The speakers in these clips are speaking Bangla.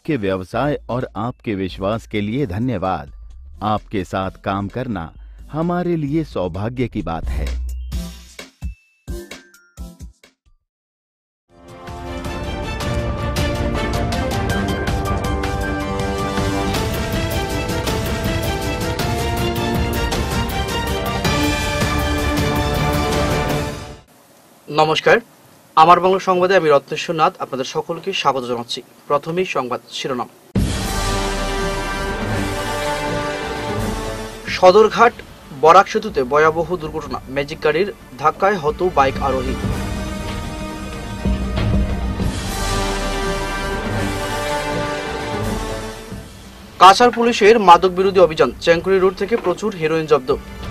आपके व्यवसाय और आपके विश्वास के लिए धन्यवाद। आपके साथ काम करना हमारे लिए सौभाग्य की बात है। নমস্কার, আমার বাংলা সংবাদে আমি রত্নেশ্বর নাথ আপনাদের সকলকে স্বাগত জানাচ্ছি। প্রথমেই সংবাদ শিরোনাম। সদরঘাট বরাক সেতুতে ভয়াবহ দুর্ঘটনা, ম্যাজিক গাড়ির ধাক্কায় হত বাইক আরোহী। কাছাড় পুলিশের মাদক বিরোধী অভিযান, চেঙ্কুরি রোড থেকে প্রচুর হেরোইন জব্দ।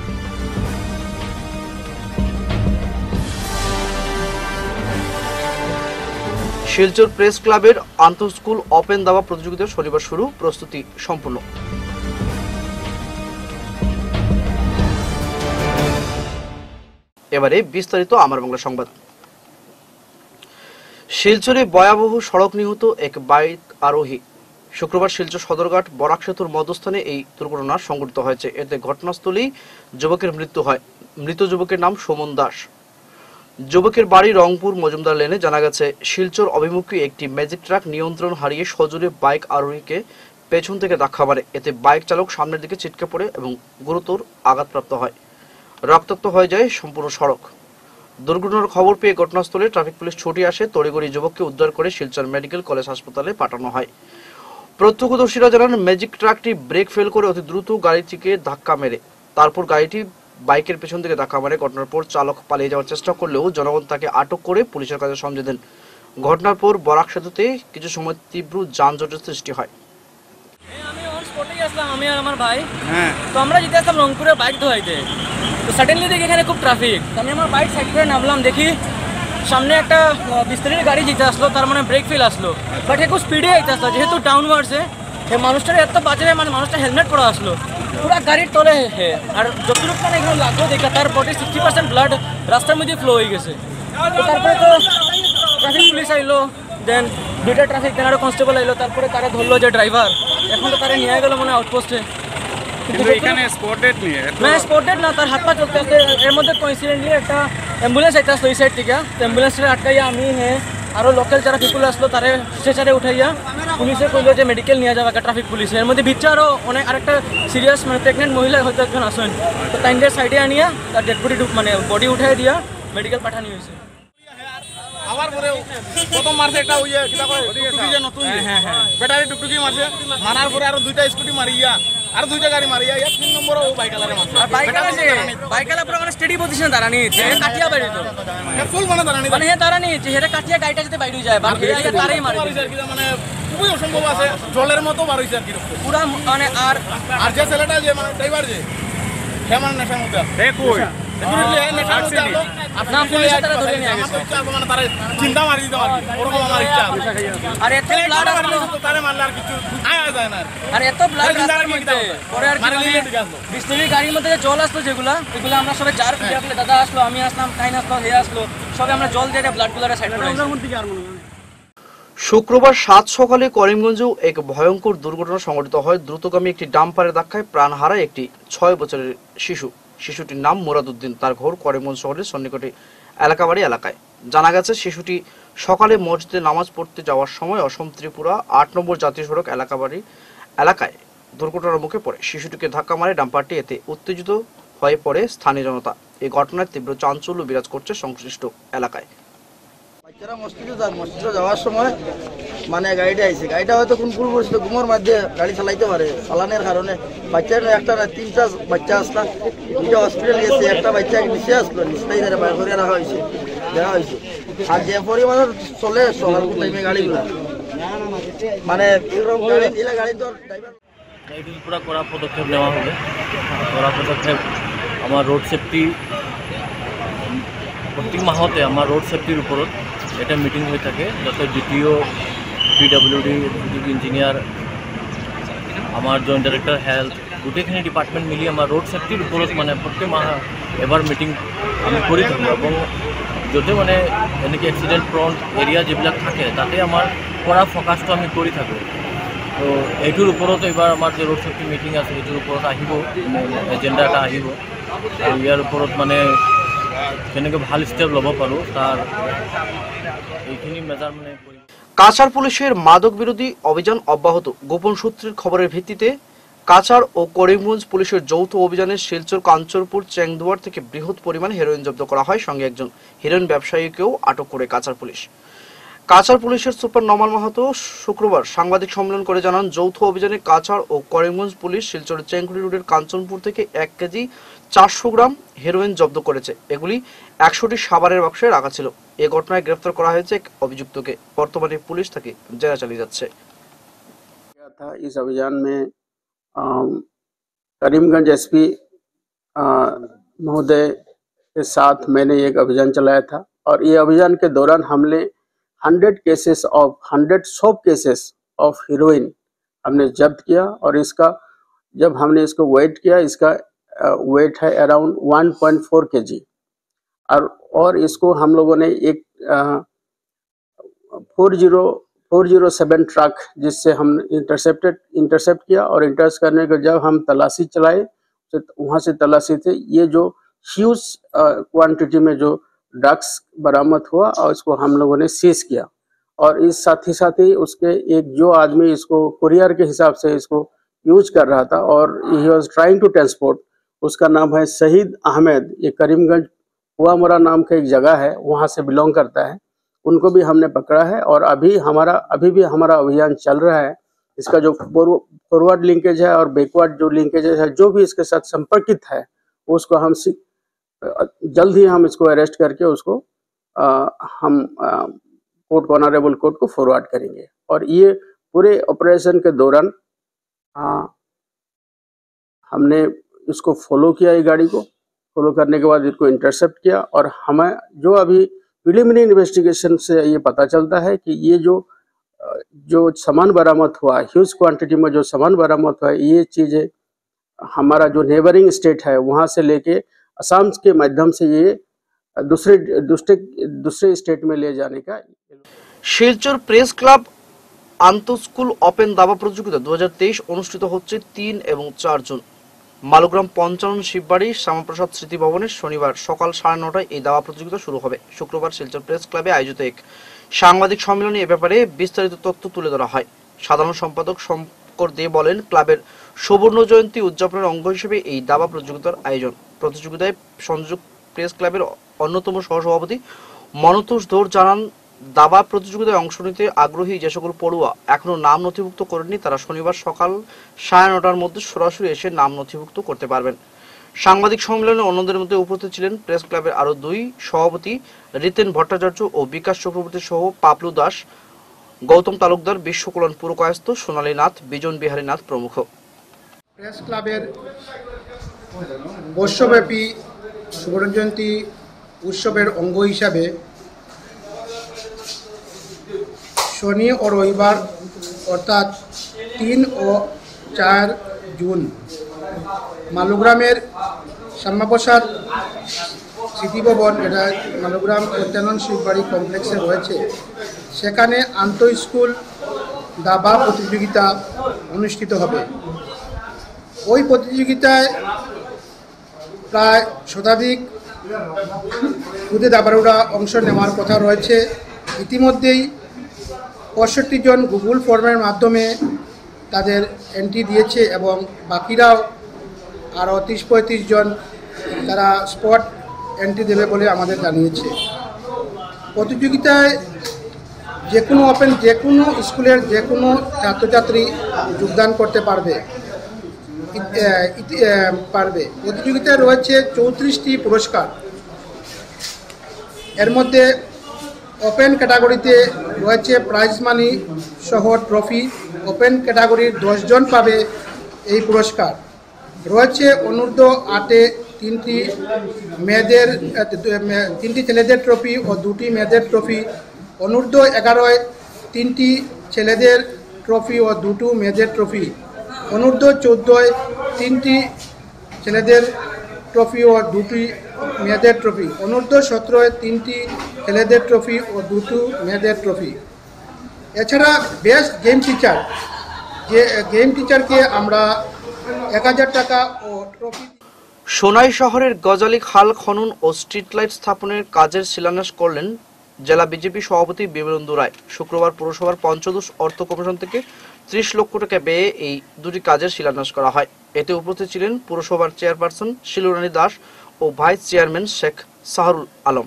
শিলচর প্রেস ক্লাবের আন্তঃস্কুল ওপেন দাবা প্রতিযোগিতা শনিবার শুরু, প্রস্তুতি সম্পূর্ণ। এবারে বিস্তারিত আমার বাংলা সংবাদ। শিলচরে ভয়াবহ সড়ক নিহত এক বাইক আরোহী। শুক্রবার শিলচর সদরঘাট বরাক সেতুর মধ্যস্থানে এই দুর্ঘটনা সংঘটিত হয়েছে। এতে ঘটনাস্থলেই যুবকের মৃত্যু হয়। মৃত যুবকের নাম সুমন দাস। যুবকের বাড়ি রংপুর মজুমদার লেনে। জানা গেছে, শিলচর অভিমুখী একটি ম্যাজিক ট্রাক নিয়ন্ত্রণ হারিয়ে সজোরে বাইক আরোহীকে পেছন থেকে ধাক্কা মারে। এতে বাইক চালক সামনের দিকে ছিটকে পড়ে এবং গুরুতর আঘাতপ্রাপ্ত হয়। রক্তাক্ত হয়ে যায় সম্পূর্ণ সড়ক। দুর্ঘটনার খবর পেয়ে ঘটনাস্থলে ট্রাফিক পুলিশ ছুটে আসে। তড়িঘড়ি যুবককে উদ্ধার করে শিলচর মেডিকেল কলেজ হাসপাতালে পাঠানো হয়। প্রত্যক্ষদর্শীরা জানান, ম্যাজিক ট্রাকটি ব্রেক ফেল করে অতি দ্রুত গাড়িটিকে ধাক্কা মেরে তারপর গাড়িটি বাইকের পেছন থেকে ধাক্কা মারে। ঘটনার পর চালক পালিয়ে যাওয়ার চেষ্টা করলেও জনগণ তাকে আটক করে পুলিশের কাছে সমঝে দেন। ঘটনার পর বরাক সেতুতে কিছু সময় তীব্র যানজটের সৃষ্টি হয়। আমি অন স্পটেই আসলাম, আমি আর আমার ভাই। তো আমরা যেতে আসলাম রংপুরে বাইক ধোয়াইতে। তো সাডেনলি দেখি এখানে খুব ট্রাফিক। আমি আমার বাইক সাইড করে নামলাম, দেখি সামনে একটা বিস্তারিত গাড়ি যেতে আসলো, তার মানে ব্রেক ফেল আসলো। বাট খুব স্পিডে যেতে আসলো, যেহেতু ডাউনওয়ার্ডসে মানুষটার এত বাজে, মানে মানুষটা হেলমেট পরা আসলো পুরা গাড়ির তলে। আর যতটুকু মানে এখানে লাগলো দেখা, তার বডি 60% ব্লাড রাস্তার মধ্যে ফ্লো হয়ে গেছে। তো তারপরে তো ট্রাফিক পুলিশ আইলো, দেন দুইটা ট্রাফিক দেন আরও কনস্টেবল আইলো। তারপরে তারা ধরলো যে ড্রাইভার, এখন তো তারা নিয়ে গেলো মানে আউটপোস্টে। কিন্তু এখানে স্পটেড না, তার হাত পা চলতে আসতে এর মধ্যে কোইন্সিডেন্টলি একটা অ্যাম্বুলেন্স একটা আসলো এই সাইড থেকে। তো অ্যাম্বুলেন্সটা আটকাইয়া আমি আরও লোকাল যারা পিপুল আসলো তারে স্ট্রেচারে উঠাইয়া পুলিশে কইলো যে মেডিকেল নিয়ে যাবে ট্রাফিক পুলিশে। এর মধ্যে ভিতরে আরও অনেক আরেকটা সিরিয়াস মানে প্রেগনেন্ট মহিলা হয়তো একজন আসেন। তো তাইদের সাইডে আনিয়া তার ডেড বডি মানে বডি উঠাই দিয়া মেডিকেল পাঠানো হয়েছে। আবার পরে প্রথম মারছে একটা ওই কিটা কয় টুকটুকি যে নতুন ব্যাটারি টুকটুকি মারছে, মারার পরে আরো দুইটা স্কুটি মারিয়া আর দুইটা গাড়ি মারিয়া 3 নম্বর ও বাইকালারে মারছে। আর বাইকালা পুরো মানে স্টেডি পজিশনে দাঁড়ানি আছে, কাটিয়া বাইরে তো ফুল মানে দাঁড়ানি, মানে দাঁড়ানি আছে, হেরে কাটিয়া গাড়িটা যেতে বাইরে যায় বাকি তারই মারে মানে খুবই অসম্ভব আছে, জলের মতো বার হইছে আর কি পুরো মানে। আর যে ছেলেটা যে মানে ড্রাইভার যে সে মানে নেশার মধ্যে দেখো চিন্তা মারি দিতে পারবি ওরকম আমার ইচ্ছা। আর এত ব্লাড তারে মারলে আর কিছু আয়া যায় না। আর এত ব্লাড পরে আর বিষ্ণুর গাড়ির মধ্যে জল আসলো যেগুলা, এগুলো আমরা সবাই চার ফিরে আসলে দাদা আসলো, আমি আসলাম, কাহিন আসলো, হে আসলো, সবাই আমরা জল দিয়ে ব্লাড গুলারে সাইড করে। শুক্রবার 7 সকালে করিমগঞ্জেও এক ভয়ঙ্কর দুর্ঘটনা সংঘটিত হয়। দ্রুতগামী একটি ডাম্পারের ধাক্কায় প্রাণ হারায় একটি 6 বছরের শিশু। শিশুটির নাম মুরাদ উদ্দিন। তার ঘর করিমগঞ্জ শহরের সন্নিকটে এলাকাবাড়ি এলাকায়। জানা গেছে, শিশুটি সকালে মসজিদে নামাজ পড়তে যাওয়ার সময় অসম ত্রিপুরা 8 নম্বর জাতীয় সড়ক এলাকাবাড়ি এলাকায় দুর্ঘটনার মুখে পড়ে। শিশুটিকে ধাক্কা মারে ডাম্পারটি। এতে উত্তেজিত হয়ে পড়ে স্থানীয় জনতা। এই ঘটনায় তীব্র চাঞ্চল্য বিরাজ করছে সংশ্লিষ্ট এলাকায়। বাচ্চারা মসজিদে যাওয়ার সময় মানে গাড়িটা আইছে, গাড়িটা হয়তো কোন ভুল করছিল, ঘুমোর মধ্যে গাড়ি চালাইতে পারে, চালানোর কারণে বাচ্চার একটা না 3টা বাচ্চা আসলা, 2টা হসপিটাল গেছে, একটা বাচ্চা নিচে আসলো, নিচটাই ধরে বাইর করে রাখা হয়েছে, দেখা হয়েছে। আর যে পরিমাণের চলে সকাল টাইমে গাড়িগুলা মানে গাড়ি তো ড্রাইভার এটির পুরো কড়া পদক্ষেপ নেওয়া হবে। কড়া পদক্ষেপ আমার রোড সেফটি প্রত্যেক মাহতে আমার রোড সেফটির উপরত এটা মিটিং হয়ে থাকে, যাতে ডিটিও, পিডব্লিউডি, ইঞ্জিনিয়ার, আমার জয়েন্ট ডাইরেক্টর হেলথ, গোটেইখিনি ডিপার্টমেন্ট মিলি আমার রোড সেফটির উপরত মানে প্রত্যেক মাহ এবাৰ মিটিং আমি কৰি থাকোঁ। এবং যদি মানে এনেকৈ এক্সিডেণ্ট প্ৰন এৰিয়া যিবিলাক থাকে তাতে আমাৰ কৰা ফ'কাছটো আমি কৰি থাকোঁ। তো এইটোৰ ওপৰত এইবাৰ আমাৰ যে ৰোড সেফটি মিটিং আছে এইটোৰ ওপৰত আহিব এজেণ্ডা এটা আহিব আৰু ইয়াৰ ওপৰত মানে কেনেকৈ ভাল ষ্টেপ ল'ব পাৰোঁ তাৰ এইখিনি মেজাৰ মানে কাছাড় পুলিশের মাদক বিরোধী অভিযান অব্যাহত। গোপন সূত্রের খবরের ভিত্তিতে কাছাড় ও করিমগঞ্জ পুলিশের যৌথ অভিযানে শিলচর কাঞ্চরপুর চেংদুয়ার থেকে বৃহৎ পরিমাণ হেরোইন জব্দ করা হয়। সঙ্গে একজন হেরোইন ব্যবসায়ীকেও আটক করে কাছাড় পুলিশ। কাছাড় পুলিশের সুপার নমাল মাহাতো শুক্রবার সাংবাদিক সম্মেলন করে জানান, যৌথ অভিযানে কাছাড় ও করিমগঞ্জ পুলিশ শিলচরের চেংকুড়ি রোডের কাঞ্চনপুর থেকে 1 কেজি 400 গ্রাম হেরোইন জব্দ করেছে। এগুলি 100টি সাবারের বাক্সে রাখা ছিল। এই ঘটনায় গ্রেফতার করা হয়েছে এক অভিযুক্তকে। বর্তমানে পুলিশ তাকে জেরা চালিয়ে যাচ্ছে। इस अभियान में करीमगंज एसपी महोदय के साथ मैंने एक अभियान चलाया था और ये अभियान के दौरान हमने 100 केसेस ऑफ हीरोइन हमने जब्त किया और इसका जब हमने इसको वेट किया, इसका वेट है अराउंड 1.4 kg और इसको हम लोगों ने एक 407 ट्रक जिससे हम इंटरसेप्ट किया और इंटरसेप्ट करने के जब हम तलाशी चलाए तो वहाँ से तलाशी से ये जो ह्यूज क्वांटिटी में जो ड्रग्स बरामद हुआ और इसको हम लोगों ने सीज किया। और इस साथ ही उसके एक जो आदमी इसको कुरियर के हिसाब से इसको यूज कर रहा था और he was trying to transport, उसका नाम है शहीद अहमद। ये करीमगंज हुआमरा नाम का एक जगह है, वहाँ से बिलोंग करता है। उनको भी हमने पकड़ा है और अभी भी हमारा अभियान चल रहा है। इसका जो फॉरवर्ड लिंकेज है और बैकवर्ड जो लिंकेज है, जो भी इसके साथ संपर्कित है, उसको हम जल्द ही हम इसको अरेस्ट करके उसको हम कोर्ट को, ऑनरेबल कोर्ट को फॉरवर्ड करेंगे। और ये पूरे ऑपरेशन के दौरान हमने इसको फॉलो किया, ये गाड़ी को फॉलो करने के बाद इसको इंटरसेप्ट किया और हमें जो अभी प्रिलिमिनरी इन्वेस्टिगेशन से ये पता चलता है कि ये जो सामान बरामद हुआ, ह्यूज क्वांटिटी में जो सामान बरामद हुआ, ये चीज़ें हमारा जो नेबरिंग स्टेट है वहाँ से लेके असम के माध्यम से ये दूसरे स्टेट में ले जाने का। শিলচর প্রেস ক্লাব আন্তঃস্কুল ওপেন দাবা প্রতিযোগিতা 2023 অনুষ্ঠিত হচ্ছে 3 এবং 4 জুন। মালুগ্রাম পঞ্চানন শিববাড়ি শ্যামাপ্রসাদ স্মৃতি ভবনে শনিবার সকাল 9:30টায় এই দাবা প্রতিযোগিতা শুরু হবে। শুক্রবার শিলচর প্রেস ক্লাবে আয়োজিত এক সাংবাদিক সম্মেলনে এ ব্যাপারে বিস্তারিত তথ্য তুলে ধরা হয়। সাধারণ সম্পাদক শঙ্কর দে বলেন, ক্লাবের সুবর্ণ জয়ন্তী উদযাপনের অঙ্গ হিসেবে এই দাবা প্রতিযোগিতার আয়োজন। প্রতিযোগিতায় সংযোগ প্রেস ক্লাবের অন্যতম সহসভাপতি মনতোষ ধর জানান, দাবা প্রতিযোগিতায় অংশ নিতে আগ্রহী যে সকল পড়ুয়া এখনো নাম নথিভুক্ত করেননি তারা শনিবার সকাল 9:30টার মধ্যে সরাসরি এসে নাম নথিভুক্ত করতে পারবেন। সাংবাদিক সম্মেলনে অন্যদের মধ্যে উপস্থিত ছিলেন প্রেস ক্লাবের আরো 2 সভাপতি রিতেন ভট্টাচার্য ও বিকাশ চক্রবর্তী সহ পাপলু দাস, গৌতম তালুকদার, বিশ্বকল্যাণ পুরকায়স্থ, সোনালী নাথ, বিজন বিহারী নাথ প্রমুখ। প্রেস ক্লাবের বর্ষব্যাপী সুবর্ণ জয়ন্তী উৎসবের অঙ্গ হিসাবে শনি ও রবিবার অর্থাৎ 3 ও 4 জুন মালুগ্রামের শ্যামাপ্রসাদ স্মৃতিভবন, এটা মালুগ্রাম পঞ্চানন শিববাড়ি কমপ্লেক্সে রয়েছে, সেখানে আন্তঃ স্কুল দাবা প্রতিযোগিতা অনুষ্ঠিত হবে। ওই প্রতিযোগিতায় প্রায় শতাধিক খুদে দাবাড়ুরা অংশ নেওয়ার কথা রয়েছে। ইতিমধ্যেই 65 জন গুগল ফর্মের মাধ্যমে তাদের এন্ট্রি দিয়েছে এবং বাকিরাও আরও 30-35 জন তারা স্পট এন্ট্রি দেবে বলে আমাদের জানিয়েছে। প্রতিযোগিতায় যে কোনো স্কুলের যে কোনো ছাত্রছাত্রী যোগদান করতে পারবে। প্রতিযোগিতায় রয়েছে 34টি পুরস্কার। এর মধ্যে ওপেন ক্যাটাগরিতে রয়েছে প্রাইজ মানি সহ ট্রফি। ওপেন ক্যাটাগরির 10 জন পাবে এই পুরস্কার। রয়েছে অনূর্ধ্ব 8-এ 3টি ছেলেদের ট্রফি ও 2টি মেয়েদের ট্রফি। অনূর্ধ্ব 11-এ 3টি ছেলেদের ট্রফি ও 2টি মেয়েদের ট্রফি। অনূর্ধ্ব 14-এ 3টি ছেলেদের ট্রফি ও 2টি মেয়েদের ট্রফি। অনূর্ধ্ব 17-এ 3টি ছেলেদের ট্রফি ও 2টি মেয়েদের ট্রফি। এছাড়া বেস্ট গেম টিচার যে গেম টিচারকে আমরা 1000 টাকা ও ট্রফি। সোনাই শহরের গজালি খাল খনন ও স্ট্রিট লাইট স্থাপনের কাজের শিলান্যাস করলেন জেলা বিজেপি সভাপতি বিমলেন্দু রায়। শুক্রবার পুরসভার পঞ্চদশ অর্থ কমিশন থেকে 30 লক্ষ টাকা ব্যয়ে এই দুটি কাজের শিলান্যাস করা হয়। এতে উপস্থিত ছিলেন পুরসভার চেয়ারপারসন শিলুরানী দাস ও ভাইস চেয়ারম্যান শেখ সাহারুল আলম।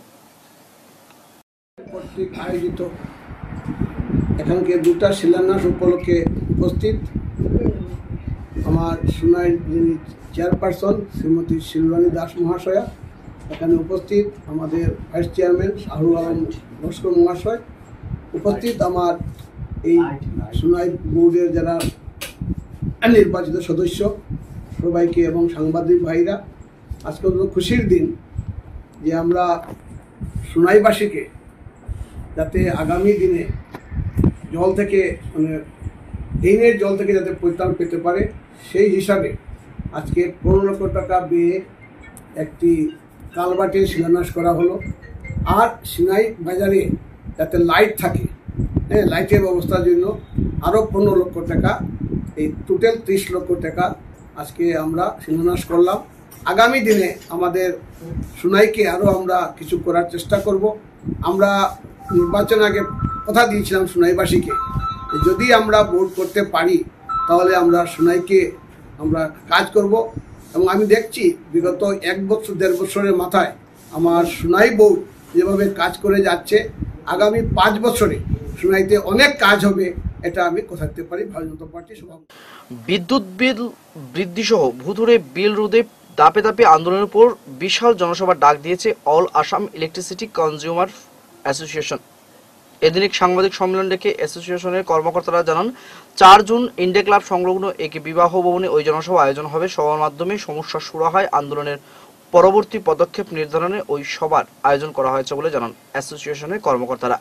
কর্তৃক আয়োজিত এখানকে দুটা শিলান্যাস উপলক্ষে উপস্থিত আমার সোনাই চেয়ারপারসন শ্রীমতী শিলুরানী দাস মহাশয়া, এখানে উপস্থিত আমাদের ভাইস চেয়ারম্যান সাহারুল আলম লস্কর মহাশয়, উপস্থিত আমার এই সোনাই বোর্ডের যারা নির্বাচিত সদস্য সবাইকে এবং সাংবাদিক ভাইরা, আজকে খুশির দিন যে আমরা সোনাইবাসীকে যাতে আগামী দিনে জল থেকে মানে ড্রেনের জল থেকে যাতে পরিত্রাণ পেতে পারে সেই হিসাবে আজকে 15 লক্ষ টাকা ব্যয়ে একটি কালভার্টের শিলান্যাস করা হলো। আর সিনাই বাজারে যাতে লাইট থাকে, লাইটের ব্যবস্থার জন্য আরও 15 লক্ষ টাকা, এই টোটাল 30 লক্ষ টাকা আজকে আমরা শিলান্যাস করলাম। আগামী দিনে আমাদের সোনাইকে আরও আমরা কিছু করার চেষ্টা করব। আমরা নির্বাচন আগে কথা দিয়েছিলাম সোনাইবাসীকে, যদি আমরা ভোট করতে পারি তাহলে আমরা সোনাইকে আমরা কাজ করব। এবং আমি দেখছি বিগত 1 বছর 1.5 বছরের মাথায় আমার সোনাই বোর্ড যেভাবে কাজ করে যাচ্ছে, আগামী 5 বছরে সোনাইতে অনেক কাজ হবে, এটা আমি কথা দিতে পারি ভারতীয় জনতা পার্টির সভাপতি। বিদ্যুৎ বিল বৃদ্ধি সহ ভূতুড়ে বিল রোধে দাপে দাপে আন্দোলনের উপর বিশাল জনসভার ডাক দিয়েছে all Assam electricity consumer association. এদিন এক সাংবাদিক সম্মেলন ডেকে অ্যাসোসিয়েশনের কর্মকর্তারা জানান, 4 জুন ইন্ডিয়া ক্লাব সংলগ্ন এক বিবাহ ভবনে ওই জনসভা আয়োজন হবে। সভার মাধ্যমে সমস্যা শুরু হয়, আন্দোলনের পরবর্তী পদক্ষেপ নির্ধারণে ওই সভার আয়োজন করা হয়েছে বলে জানান অ্যাসোসিয়েশনের কর্মকর্তারা।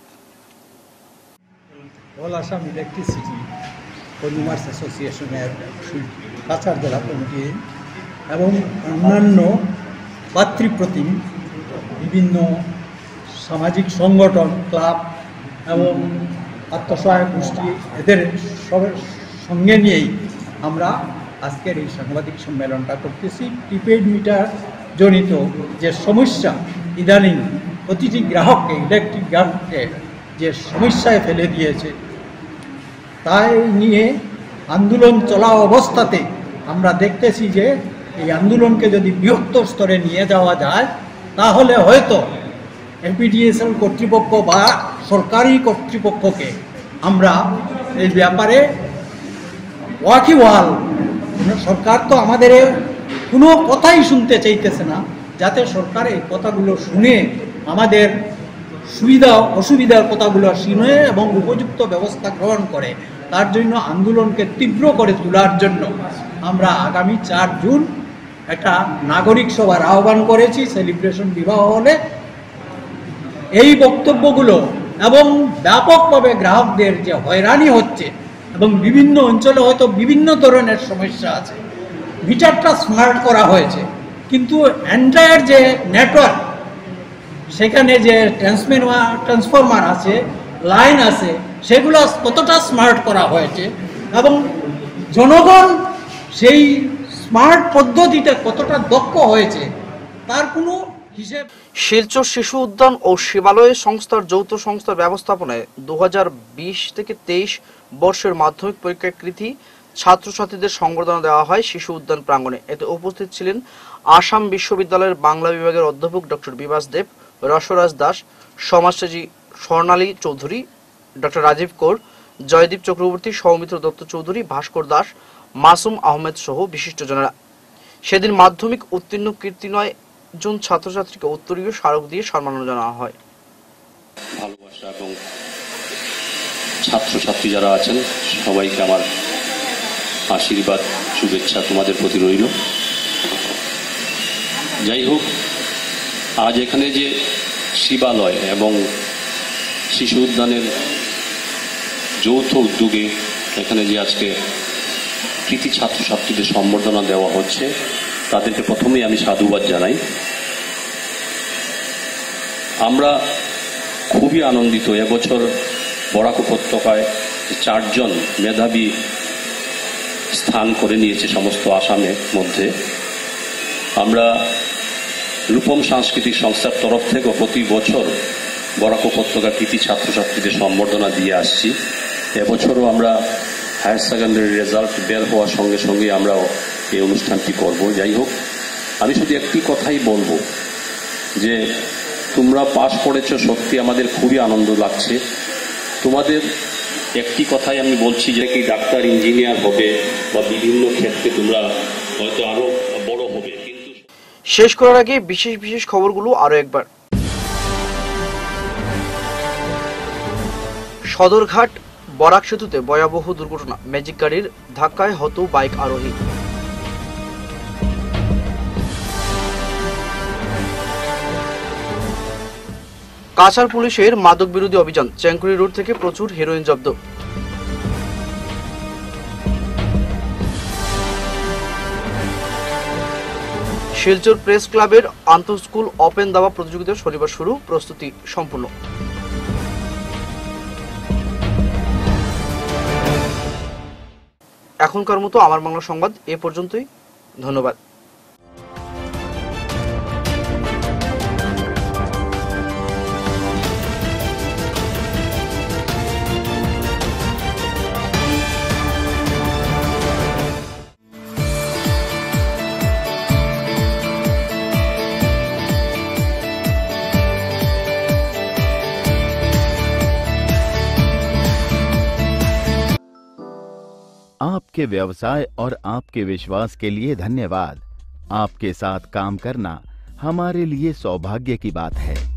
অল আসাম ইলেকট্রিসিটি কনজিউমার্স অ্যাসোসিয়েশনের কাছাড় জেলা কমিটি এবং অন্যান্য পাতৃপ্রতিম বিভিন্ন সামাজিক সংগঠন, ক্লাব এবং আত্মসহায়ক গোষ্ঠী, এদের সবের সঙ্গে নিয়েই আমরা আজকের এই সাংবাদিক সম্মেলনটা করতেছি। প্রিপেড মিটার জনিত যে সমস্যা ইদানিং প্রতিটি গ্রাহককে, ইলেকট্রিক গ্রাহককে যে সমস্যায় ফেলে দিয়েছে, তাই নিয়ে আন্দোলন চলা অবস্থাতে আমরা দেখতেছি যে এই আন্দোলনকে যদি বৃহত্তর স্তরে নিয়ে যাওয়া যায় তাহলে হয়তো এপিডিএসএল কর্তৃপক্ষ বা সরকারি কর্তৃপক্ষকে আমরা এই ব্যাপারে ওয়াকিবহাল, সরকার তো আমাদের কোনো কথাই শুনতে চাইতেছে না, যাতে সরকার এই কথাগুলো শুনে আমাদের সুবিধা অসুবিধার কথাগুলো শুনে এবং উপযুক্ত ব্যবস্থা গ্রহণ করে, তার জন্য আন্দোলনকে তীব্র করে তোলার জন্য আমরা আগামী 4 জুন একটা নাগরিক সভার আহ্বান করেছি সেলিব্রেশন বিবাহ হলে। এই বক্তব্যগুলো এবং ব্যাপকভাবে গ্রাহকদের যে হয়রানি হচ্ছে এবং বিভিন্ন অঞ্চলে হয়তো বিভিন্ন ধরনের সমস্যা আছে, মিটারটা স্মার্ট করা হয়েছে কিন্তু এন্টায়ার যে নেটওয়ার্ক, সেখানে যে ট্রান্সফরমার আছে, লাইন আছে, সেগুলো কতটা স্মার্ট করা হয়েছে এবং জনগণ সেই স্মার্ট পদ্ধতিতে কতটা দক্ষ হয়েছে তার কোনো হিসেব। শিলচর শিশু উদ্যান ও শিবালয় সংস্থার যৌথ সংস্থার ব্যবস্থাপনায় 2020 থেকে 23 বর্ষের মাধ্যমিক পরীক্ষায় কৃতী ছাত্রছাত্রীদের সংবর্ধনা দেওয়া হয় শিশু উদ্যান প্রাঙ্গণে। এতে উপস্থিত ছিলেন আসাম বিশ্ববিদ্যালয়ের বাংলা বিভাগের অধ্যাপক ডক্টর বিভাস দেব, রসরাজ দাস, সমাজসেবী স্বর্ণালী চৌধুরী, ডক্টর রাজীব কৌর, জয়দীপ চক্রবর্তী, সৌমিত্র দত্ত চৌধুরী, ভাস্কর দাস, মাসুম আহমেদ সহ বিশিষ্টজনেরা। সেদিন মাধ্যমিক উত্তীর্ণ কীর্তি 9 জন ছাত্রছাত্রীকে উত্তরীয় স্মারক দিয়ে সম্মাননা জানানো হয়। ভালোবাসা এবং ছাত্রছাত্রী যারা আছেন সবাইকে আমার আশীর্বাদ, শুভেচ্ছা তোমাদের প্রতি রইল। যাই হোক, আজ এখানে যে শিবালয় এবং শিশু উদ্যানের যৌথ উদ্যোগে এখানে যে আজকে কৃতি ছাত্রছাত্রীদের সম্বর্ধনা দেওয়া হচ্ছে, তাদেরকে প্রথমেই আমি সাধুবাদ জানাই। আমরা খুবই আনন্দিত এবছর বরাক উপত্যকায় 4 জন মেধাবী স্থান করে নিয়েছে সমস্ত আসামের মধ্যে। আমরা রূপম সাংস্কৃতিক সংস্থার তরফ থেকে প্রতি বছর বরাক উপত্যকার কৃতি ছাত্রছাত্রীদের সম্বর্ধনা দিয়ে আসছি। এবছরও আমরা হায়ার সেকেন্ডারি রেজাল্ট বের হওয়ার সঙ্গে সঙ্গে আমরাও এই অনুষ্ঠানটি করব। যাই হোক, আমি শুধু একটি কথাই বলবো যে তোমরা পাশ করেছো, সত্যি আমাদের খুবই আনন্দ লাগছে। তোমাদের একটি কথাই আমি বলছি যে কি ডাক্তার, ইঞ্জিনিয়ার হবে বা বিভিন্ন ক্ষেত্রে তোমরা হয়তো আরো বড় হবে। কিন্তু শেষ করার আগে বিশেষ বিশেষ খবরগুলো আরো একবার। সদরঘাট বরাক সেতুতে ভয়াবহ দুর্ঘটনা, ম্যাজিক গাড়ির ধাক্কায় হত বাইক আরোহী। কাছাড় পুলিশের মাদক বিরোধী অভিযান, চেঙ্কুরি রোড থেকে প্রচুর হেরোইন জব্দ। শিলচর প্রেস ক্লাবের আন্তঃ স্কুল ওপেন দাবা প্রতিযোগিতা শনিবার শুরু, প্রস্তুতি সম্পূর্ণ। এখনকার মতো আমার বাংলা সংবাদ এ পর্যন্তই। ধন্যবাদ। आपके व्यवसाय और आपके विश्वास के लिए धन्यवाद। आपके साथ काम करना हमारे लिए सौभाग्य की बात है।